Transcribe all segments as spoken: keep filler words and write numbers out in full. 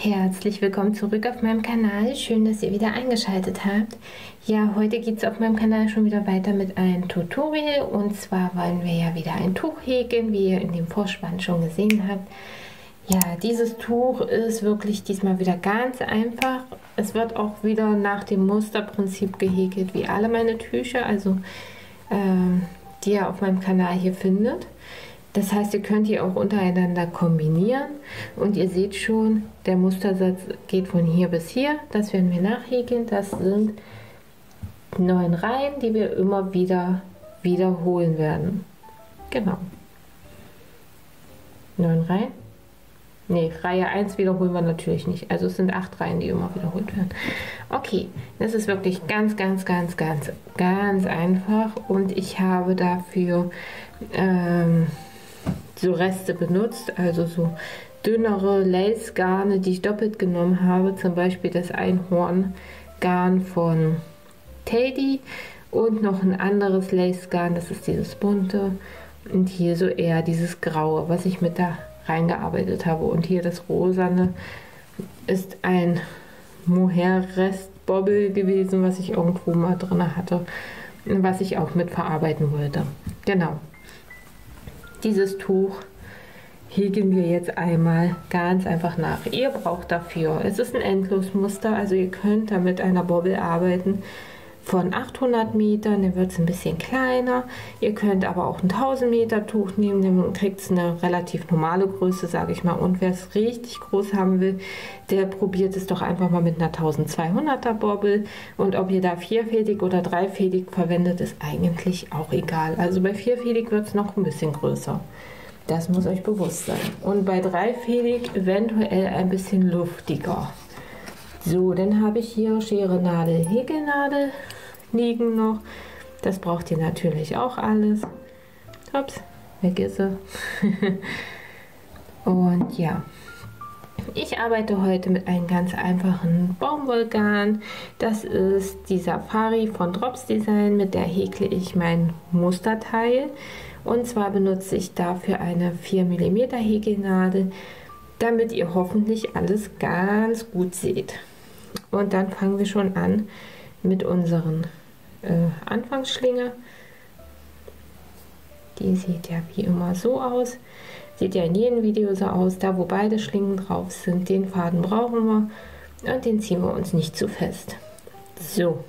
Herzlich willkommen zurück auf meinem Kanal. Schön, dass ihr wieder eingeschaltet habt. Ja, heute geht es auf meinem Kanal schon wieder weiter mit einem Tutorial. Und zwar wollen wir ja wieder ein Tuch häkeln, wie ihr in dem Vorspann schon gesehen habt. Ja, dieses Tuch ist wirklich diesmal wieder ganz einfach. Es wird auch wieder nach dem Musterprinzip gehäkelt, wie alle meine Tücher, also ähm, die ihr auf meinem Kanal hier findet. Das heißt, ihr könnt die auch untereinander kombinieren und ihr seht schon, der Mustersatz geht von hier bis hier. Das werden wir nachhäkeln. Das sind neun Reihen, die wir immer wieder wiederholen werden. Genau. Neun Reihen. Ne, Reihe eins wiederholen wir natürlich nicht. Also es sind acht Reihen, die immer wiederholt werden. Okay, das ist wirklich ganz, ganz, ganz, ganz, ganz einfach. Und ich habe dafür ähm, so Reste benutzt, also so dünnere Lace-Garne, die ich doppelt genommen habe, zum Beispiel das Einhorn-Garn von Teddy und noch ein anderes Lace-Garn, das ist dieses bunte und hier so eher dieses graue, was ich mit da reingearbeitet habe. Und hier das rosane ist ein Mohair-Rest-Bobble gewesen, was ich irgendwo mal drin hatte, was ich auch mit verarbeiten wollte. Genau. Dieses Tuch häkeln wir jetzt einmal ganz einfach nach. Ihr braucht dafür, es ist ein Endlosmuster, also ihr könnt da mit einer Bobble arbeiten von achthundert Metern, dann wird es ein bisschen kleiner. Ihr könnt aber auch ein tausend Meter Tuch nehmen, dann kriegt es eine relativ normale Größe, sage ich mal. Und wer es richtig groß haben will, der probiert es doch einfach mal mit einer zwölfhunderter Bobble. Und ob ihr da vierfädig oder dreifädig verwendet, ist eigentlich auch egal. Also bei vierfädig wird es noch ein bisschen größer. Das muss euch bewusst sein. Und bei dreifädig eventuell ein bisschen luftiger. So, dann habe ich hier Schere, Nadel, Häkelnadel liegen noch. Das braucht ihr natürlich auch alles. Ups, weg ist sie. Und ja, ich arbeite heute mit einem ganz einfachen Baumwollgarn. Das ist die Safari von Drops Design, mit der häkle ich mein Musterteil. Und zwar benutze ich dafür eine vier Millimeter Häkelnadel, damit ihr hoffentlich alles ganz gut seht. Und dann fangen wir schon an mit unseren äh, Anfangsschlinge. Die sieht ja wie immer so aus. Sieht ja in jedem Video so aus. Da wo beide Schlingen drauf sind, den Faden brauchen wir. Und den ziehen wir uns nicht zu fest. So.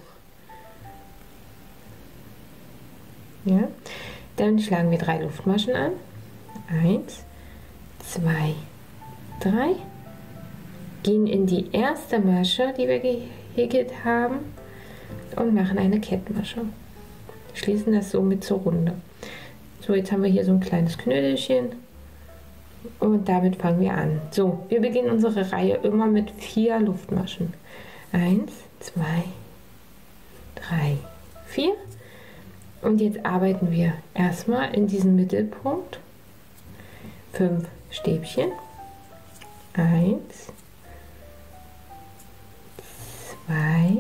Ja. Dann schlagen wir drei Luftmaschen an. Eins, zwei, drei. Gehen in die erste Masche, die wir gehäkelt haben, und machen eine Kettmasche. Schließen das somit zur Runde. So, jetzt haben wir hier so ein kleines Knödelchen und damit fangen wir an. So, wir beginnen unsere Reihe immer mit vier Luftmaschen. Eins, zwei, drei, vier. Und jetzt arbeiten wir erstmal in diesen Mittelpunkt. Fünf Stäbchen. Eins, zwei,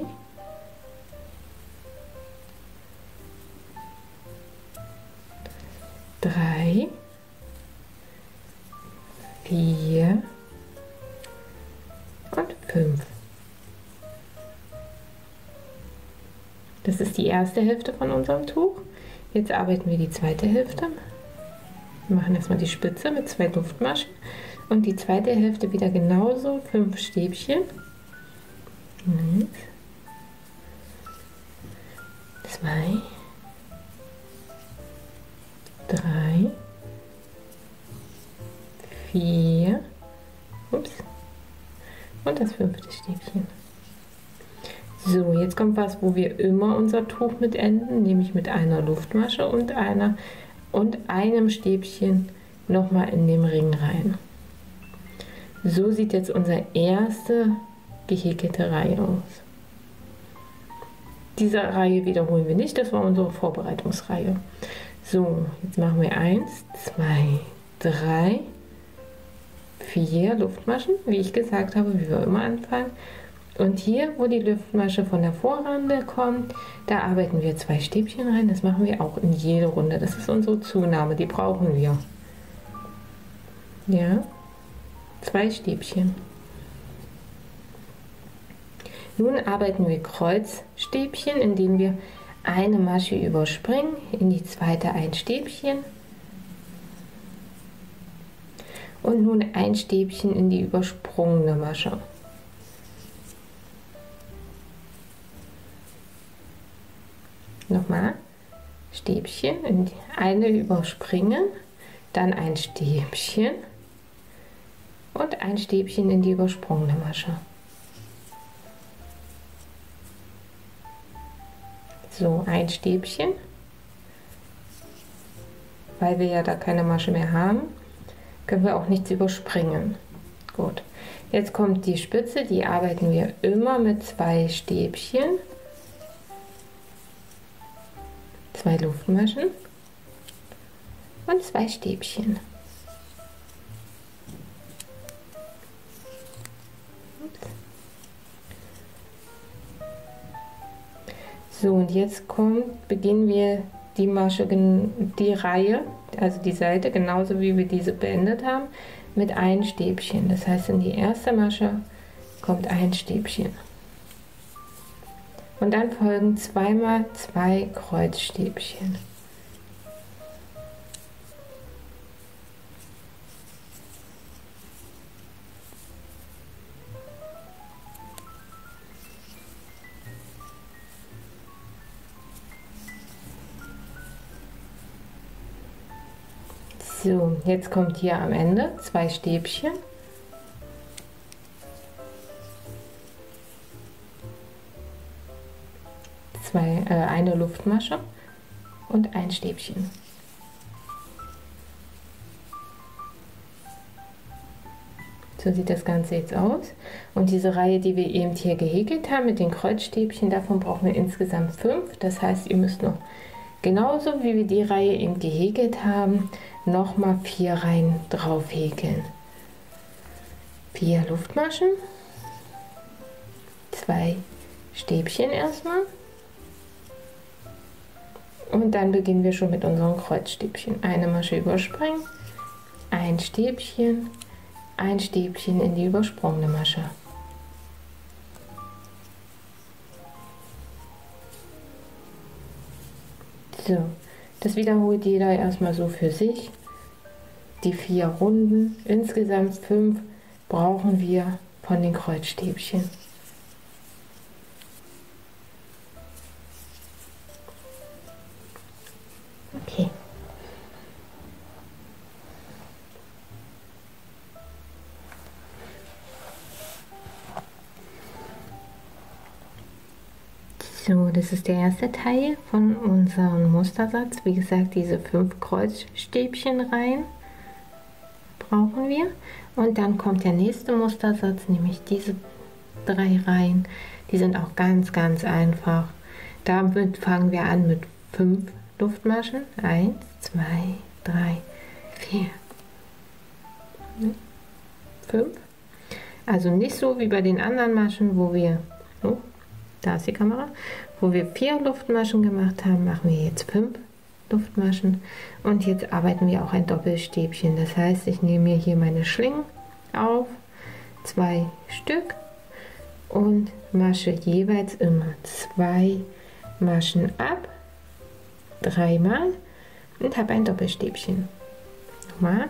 drei, vier und fünf. Das ist die erste Hälfte von unserem Tuch. Jetzt arbeiten wir die zweite Hälfte. Wir machen erstmal die Spitze mit zwei Luftmaschen und die zweite Hälfte wieder genauso, fünf Stäbchen. Eins, zwei, drei, vier, ups, und das fünfte Stäbchen. So, jetzt kommt was, wo wir immer unser Tuch mit enden, nämlich mit einer Luftmasche und einer und einem Stäbchen nochmal in den Ring rein. So sieht jetzt unsere erste gehäkelte Reihe aus. Diese Reihe wiederholen wir nicht, das war unsere Vorbereitungsreihe. So, jetzt machen wir eins, zwei, drei, vier Luftmaschen, wie ich gesagt habe, wie wir immer anfangen. Und hier, wo die Luftmasche von der Vorrunde kommt, da arbeiten wir zwei Stäbchen rein. Das machen wir auch in jede Runde. Das ist unsere Zunahme, die brauchen wir. Ja, zwei Stäbchen. Nun arbeiten wir Kreuzstäbchen, indem wir eine Masche überspringen, in die zweite ein Stäbchen und nun ein Stäbchen in die übersprungene Masche. Nochmal Stäbchen, in die eine überspringen, dann ein Stäbchen und ein Stäbchen in die übersprungene Masche. So, ein Stäbchen, weil wir ja da keine Masche mehr haben, können wir auch nichts überspringen. Gut, jetzt kommt die Spitze, die arbeiten wir immer mit zwei Stäbchen, zwei Luftmaschen und zwei Stäbchen. So, und jetzt kommt, beginnen wir die Masche, die Reihe, also die Seite, genauso wie wir diese beendet haben, mit einem Stäbchen. Das heißt, in die erste Masche kommt ein Stäbchen. Und dann folgen zweimal zwei Kreuzstäbchen. So, jetzt kommt hier am Ende zwei Stäbchen. Zwei, äh, eine Luftmasche und ein Stäbchen. So sieht das Ganze jetzt aus. Und diese Reihe, die wir eben hier gehäkelt haben mit den Kreuzstäbchen, davon brauchen wir insgesamt fünf. Das heißt, ihr müsst noch genauso wie wir die Reihe eben gehäkelt haben, nochmal vier Reihen drauf häkeln. Vier Luftmaschen, zwei Stäbchen erstmal und dann beginnen wir schon mit unseren Kreuzstäbchen. Eine Masche überspringen, ein Stäbchen, ein Stäbchen in die übersprungene Masche. So, das wiederholt jeder erstmal so für sich. Die vier Runden, insgesamt fünf brauchen wir von den Kreuzstäbchen. Okay. So, das ist der erste Teil von unserem Mustersatz. Wie gesagt, diese fünf Kreuzstäbchen rein brauchen wir. Und dann kommt der nächste Mustersatz, nämlich diese drei Reihen. Die sind auch ganz, ganz einfach. Damit fangen wir an mit fünf Luftmaschen. Eins, zwei, drei, vier, fünf. Also nicht so wie bei den anderen Maschen, wo wir... Oh, da ist die Kamera. Wo wir vier Luftmaschen gemacht haben, machen wir jetzt fünf Luftmaschen. Und jetzt arbeiten wir auch ein Doppelstäbchen. Das heißt, ich nehme mir hier meine Schlingen auf, zwei Stück, und masche jeweils immer zwei Maschen ab, dreimal, und habe ein Doppelstäbchen. Nochmal.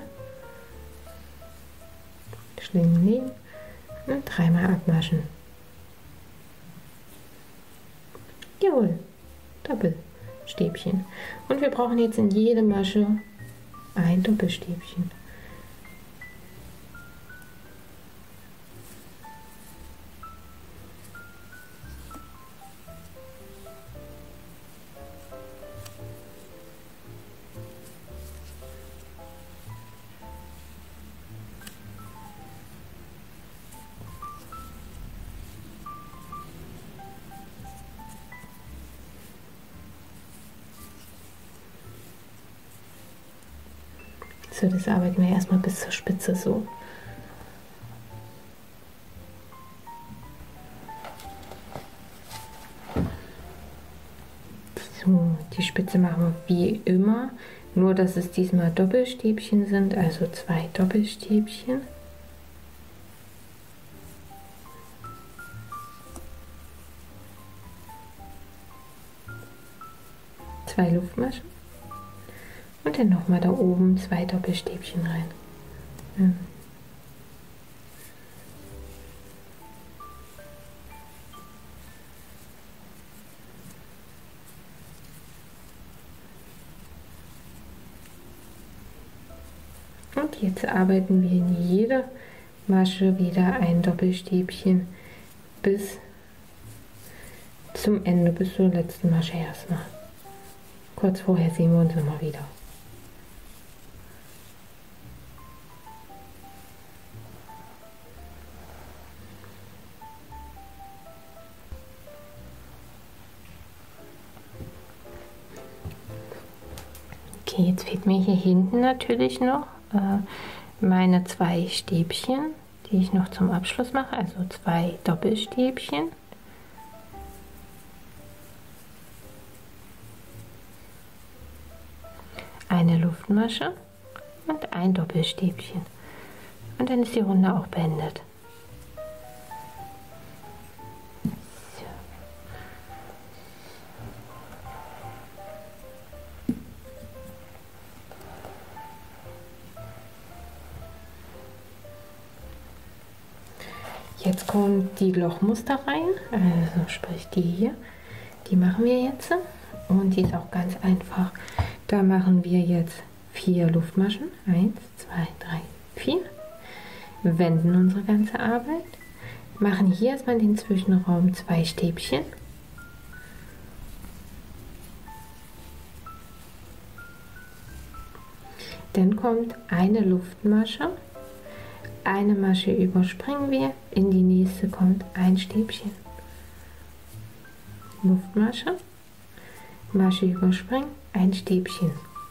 Schlingen nehmen und dreimal abmaschen. Jawohl, Doppelstäbchen. Und wir brauchen jetzt in jede Masche ein Doppelstäbchen. So, das arbeiten wir erstmal bis zur Spitze so. So, die Spitze machen wir wie immer, nur dass es diesmal Doppelstäbchen sind, also zwei Doppelstäbchen. zwei Luftmaschen und dann nochmal da oben zwei Doppelstäbchen rein. Ja. Und jetzt arbeiten wir in jede Masche wieder ein Doppelstäbchen bis zum Ende, bis zur letzten Masche erstmal. Kurz vorher sehen wir uns immer wieder. Okay, jetzt fehlt mir hier hinten natürlich noch äh, meine zwei Stäbchen, die ich noch zum Abschluss mache, also zwei Doppelstäbchen. Eine Luftmasche und ein Doppelstäbchen. Und dann ist die Runde auch beendet. So. Jetzt kommt die Lochmuster rein, also sprich die hier. Die machen wir jetzt und die ist auch ganz einfach. Da machen wir jetzt vier Luftmaschen. eins, zwei, drei, vier. Wenden unsere ganze Arbeit. Machen hier erstmal in den Zwischenraum zwei Stäbchen. Dann kommt eine Luftmasche. Eine Masche überspringen wir. In die nächste kommt ein Stäbchen. Luftmasche. Masche überspringen, ein Stäbchen.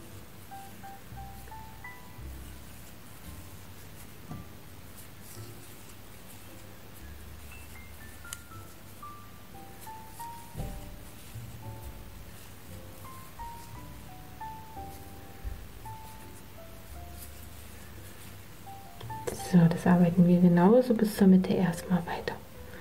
So, das arbeiten wir genauso bis zur Mitte erstmal weiter.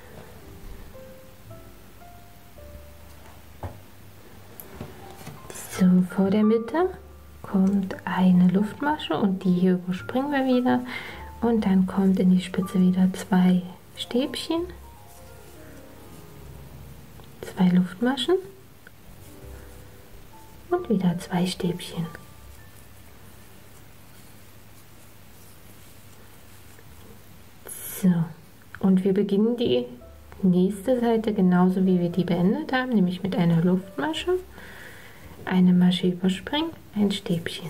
So, vor der Mitte kommt eine Luftmasche und die hier überspringen wir wieder. Und dann kommt in die Spitze wieder zwei Stäbchen, zwei Luftmaschen und wieder zwei Stäbchen. So, und wir beginnen die nächste Seite genauso wie wir die beendet haben, nämlich mit einer Luftmasche. Eine Masche überspringen, ein Stäbchen.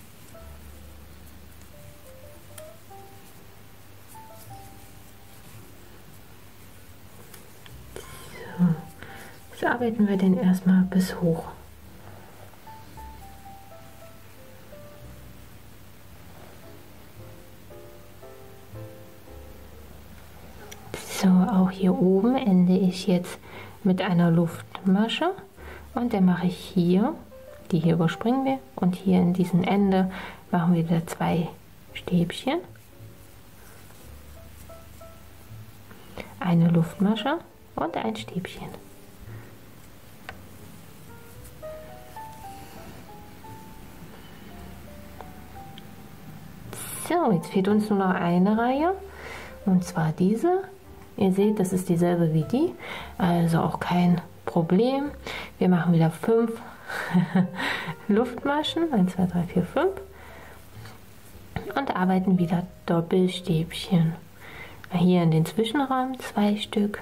So, jetzt arbeiten wir dann erstmal bis hoch. So, auch hier oben ende ich jetzt mit einer Luftmasche und dann mache ich hier, die hier überspringen wir, und hier in diesem Ende machen wir wieder zwei Stäbchen, eine Luftmasche und ein Stäbchen. So, jetzt fehlt uns nur noch eine Reihe, und zwar diese. Ihr seht, das ist dieselbe wie die, also auch kein Problem. Wir machen wieder fünf Luftmaschen, eins, zwei, drei, vier, fünf, und arbeiten wieder Doppelstäbchen. Hier in den Zwischenraum zwei Stück.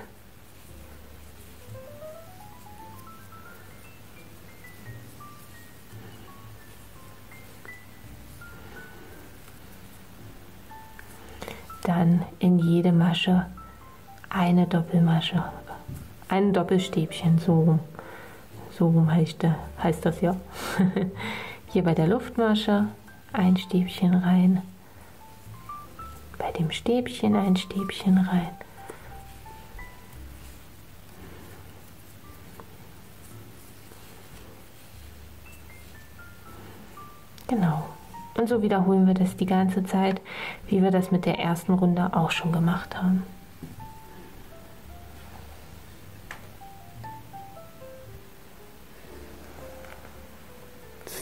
Dann in jede Masche eine Doppelmasche, ein Doppelstäbchen, so rum. So rum heißt, heißt das ja. Hier bei der Luftmasche ein Stäbchen rein, bei dem Stäbchen ein Stäbchen rein. Genau. Und so wiederholen wir das die ganze Zeit, wie wir das mit der ersten Runde auch schon gemacht haben.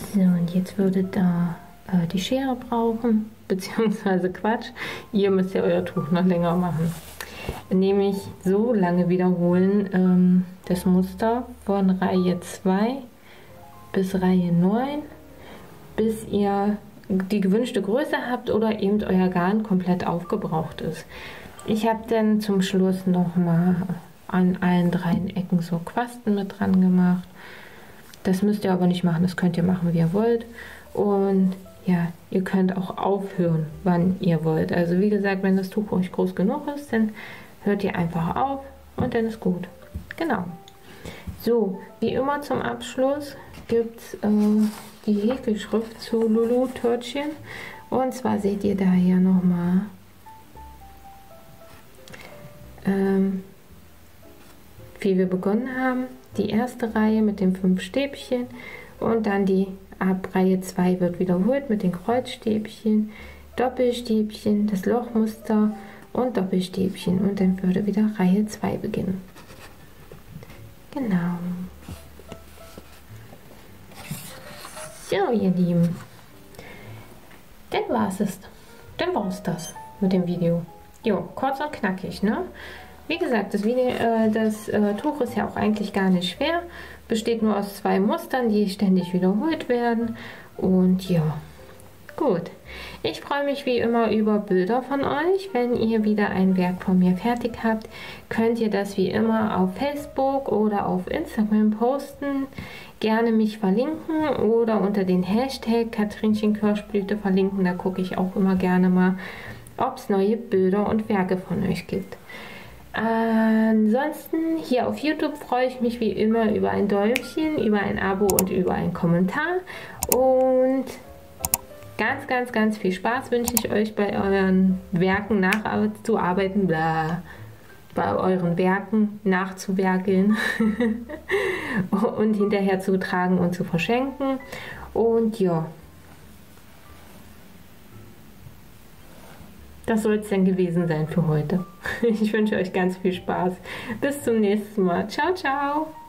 So, und jetzt würde da äh, die Schere brauchen, beziehungsweise Quatsch, ihr müsst ja euer Tuch noch länger machen. Nämlich so lange wiederholen ähm, das Muster von Reihe zwei bis Reihe neun, bis ihr die gewünschte Größe habt oder eben euer Garn komplett aufgebraucht ist. Ich habe dann zum Schluss noch mal an allen drei Ecken so Quasten mit dran gemacht. Das müsst ihr aber nicht machen, das könnt ihr machen, wie ihr wollt. Und ja, ihr könnt auch aufhören, wann ihr wollt. Also wie gesagt, wenn das Tuch euch groß genug ist, dann hört ihr einfach auf und dann ist gut. Genau. So, wie immer zum Abschluss gibt es äh, die Häkelschrift zu Lulu Törtchen. Und zwar seht ihr da hier nochmal ähm, wie wir begonnen haben. Die erste Reihe mit den fünf Stäbchen und dann die ab Reihe zwei wird wiederholt mit den Kreuzstäbchen, Doppelstäbchen, das Lochmuster und Doppelstäbchen und dann würde wieder Reihe zwei beginnen. Genau. So, ihr Lieben, dann war es. Dann war es das mit dem Video. Jo, kurz und knackig, ne? Wie gesagt, das, Video, äh, das äh, Tuch ist ja auch eigentlich gar nicht schwer. Besteht nur aus zwei Mustern, die ständig wiederholt werden. Und ja, gut. Ich freue mich wie immer über Bilder von euch. Wenn ihr wieder ein Werk von mir fertig habt, könnt ihr das wie immer auf Facebook oder auf Instagram posten. Gerne mich verlinken oder unter den Hashtag Katrinchen Kirschblüte verlinken. Da gucke ich auch immer gerne mal, ob es neue Bilder und Werke von euch gibt. Ansonsten hier auf YouTube freue ich mich wie immer über ein Däumchen, über ein Abo und über einen Kommentar. Und ganz, ganz, ganz viel Spaß wünsche ich euch bei euren Werken nachzuarbeiten, bla, bei euren Werken nachzuwerkeln und hinterher zu tragen und zu verschenken. Und ja, das soll es dann gewesen sein für heute. Ich wünsche euch ganz viel Spaß. Bis zum nächsten Mal. Ciao, ciao.